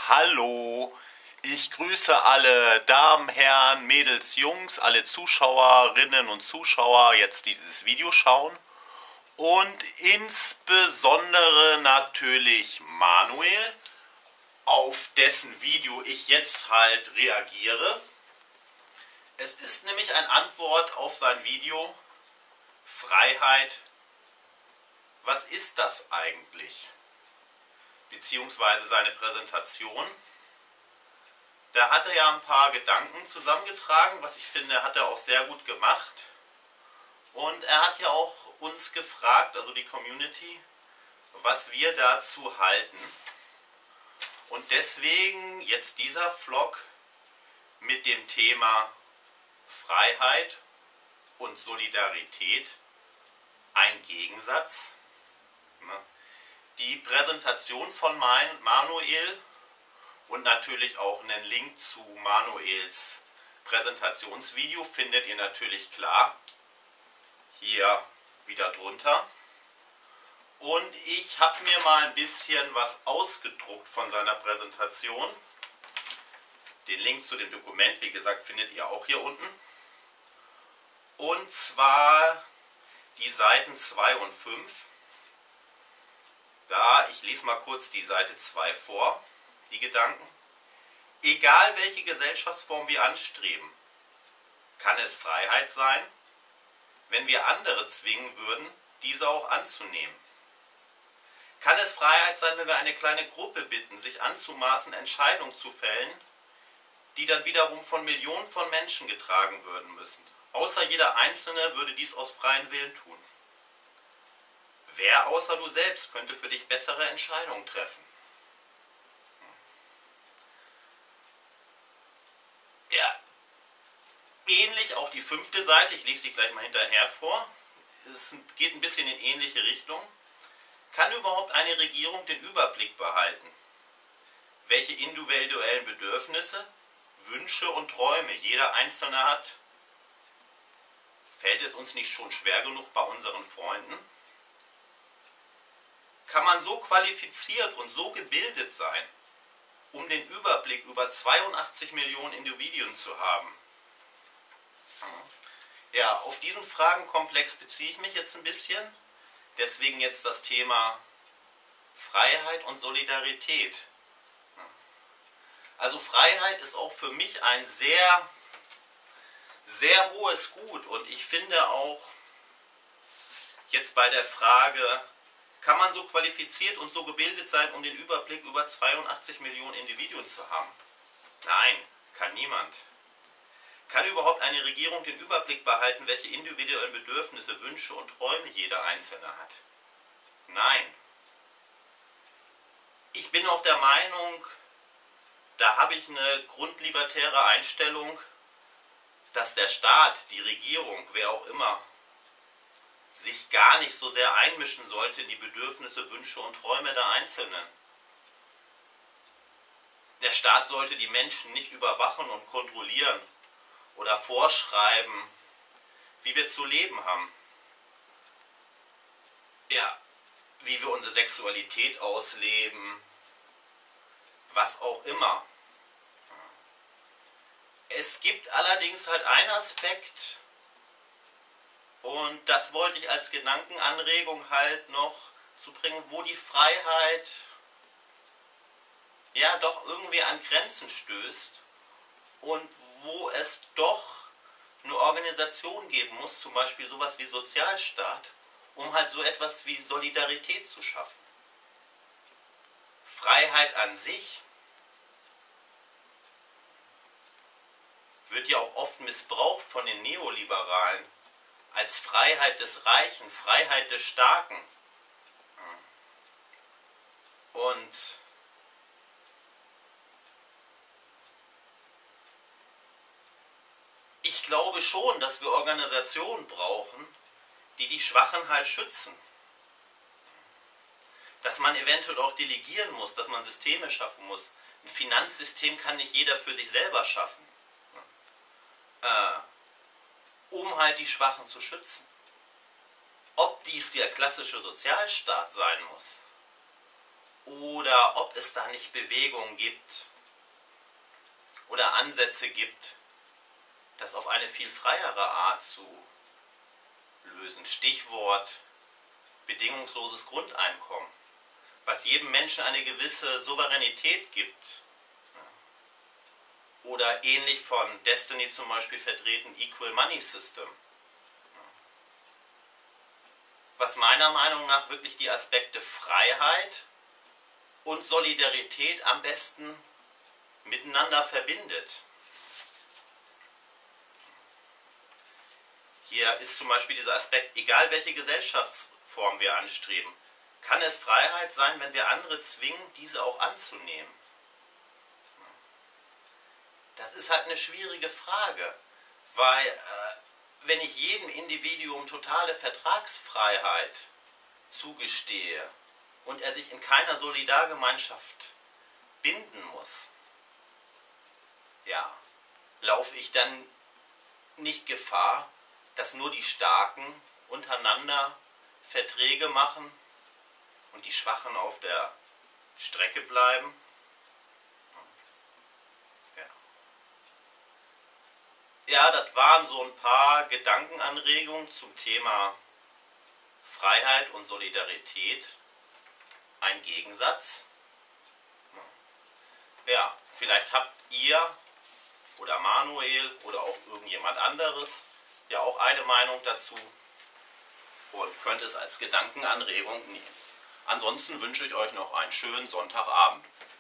Hallo, ich grüße alle Damen, Herren, Mädels, Jungs, alle Zuschauerinnen und Zuschauer, jetzt dieses Video schauen und insbesondere natürlich Manuel, auf dessen Video ich jetzt halt reagiere. Es ist nämlich eine Antwort auf sein Video Freiheit. Was ist das eigentlich? Beziehungsweise seine Präsentation. Da hat er ja ein paar Gedanken zusammengetragen, was ich finde, hat er auch sehr gut gemacht. Und er hat ja auch uns gefragt, also die Community, was wir dazu halten. Und deswegen jetzt dieser Vlog mit dem Thema Freiheit und Solidarität, ein Gegensatz. Die Präsentation von Manuel und natürlich auch einen Link zu Manuels Präsentationsvideo findet ihr natürlich klar hier wieder drunter. Und ich habe mir mal ein bisschen was ausgedruckt von seiner Präsentation. Den Link zu dem Dokument, wie gesagt, findet ihr auch hier unten. Und zwar die Seiten 2 und 5. Ich lese mal kurz die Seite 2 vor, die Gedanken. Egal welche Gesellschaftsform wir anstreben, kann es Freiheit sein, wenn wir andere zwingen würden, diese auch anzunehmen. Kann es Freiheit sein, wenn wir eine kleine Gruppe bitten, sich anzumaßen, Entscheidungen zu fällen, die dann wiederum von Millionen von Menschen getragen werden müssen. Außer jeder Einzelne würde dies aus freiem Willen tun. Wer außer du selbst könnte für dich bessere Entscheidungen treffen? Ja, ähnlich auch die 5. Seite, ich lese sie gleich mal hinterher vor. Es geht ein bisschen in ähnliche Richtung. Kann überhaupt eine Regierung den Überblick behalten, welche individuellen Bedürfnisse, Wünsche und Träume jeder Einzelne hat? Fällt es uns nicht schon schwer genug bei unseren Freunden? Kann man so qualifiziert und so gebildet sein, um den Überblick über 82 Millionen Individuen zu haben? Ja, auf diesen Fragenkomplex beziehe ich mich jetzt ein bisschen. Deswegen jetzt das Thema Freiheit und Solidarität. Also Freiheit ist auch für mich ein sehr, sehr hohes Gut. Und ich finde auch jetzt bei der Frage, kann man so qualifiziert und so gebildet sein, um den Überblick über 82 Millionen Individuen zu haben? Nein, kann niemand. Kann überhaupt eine Regierung den Überblick behalten, welche individuellen Bedürfnisse, Wünsche und Träume jeder Einzelne hat? Nein. Ich bin auch der Meinung, da habe ich eine grundlibertäre Einstellung, dass der Staat, die Regierung, wer auch immer, sich gar nicht so sehr einmischen sollte in die Bedürfnisse, Wünsche und Träume der Einzelnen. Der Staat sollte die Menschen nicht überwachen und kontrollieren oder vorschreiben, wie wir zu leben haben. Ja, wie wir unsere Sexualität ausleben, was auch immer. Es gibt allerdings halt einen Aspekt, und das wollte ich als Gedankenanregung halt noch zu bringen, wo die Freiheit ja doch irgendwie an Grenzen stößt und wo es doch eine Organisation geben muss, zum Beispiel sowas wie Sozialstaat, um halt so etwas wie Solidarität zu schaffen. Freiheit an sich wird ja auch oft missbraucht von den Neoliberalen als Freiheit des Reichen, Freiheit des Starken. Und ich glaube schon, dass wir Organisationen brauchen, die die Schwachen halt schützen. Dass man eventuell auch delegieren muss, dass man Systeme schaffen muss. Ein Finanzsystem kann nicht jeder für sich selber schaffen. Um halt die Schwachen zu schützen. Ob dies der klassische Sozialstaat sein muss oder ob es da nicht Bewegungen gibt oder Ansätze gibt, das auf eine viel freiere Art zu lösen. Stichwort bedingungsloses Grundeinkommen, was jedem Menschen eine gewisse Souveränität gibt. Oder ähnlich von Destiny zum Beispiel vertreten Equal Money System. Was meiner Meinung nach wirklich die Aspekte Freiheit und Solidarität am besten miteinander verbindet. Hier ist zum Beispiel dieser Aspekt, egal welche Gesellschaftsform wir anstreben, kann es Freiheit sein, wenn wir andere zwingen, diese auch anzunehmen? Das ist halt eine schwierige Frage, weil wenn ich jedem Individuum totale Vertragsfreiheit zugestehe und er sich in keiner Solidargemeinschaft binden muss, ja, laufe ich dann nicht Gefahr, dass nur die Starken untereinander Verträge machen und die Schwachen auf der Strecke bleiben? Ja, das waren so ein paar Gedankenanregungen zum Thema Freiheit und Solidarität. Ein Gegensatz. Ja, vielleicht habt ihr oder Manuel oder auch irgendjemand anderes ja auch eine Meinung dazu und könnt es als Gedankenanregung nehmen. Ansonsten wünsche ich euch noch einen schönen Sonntagabend.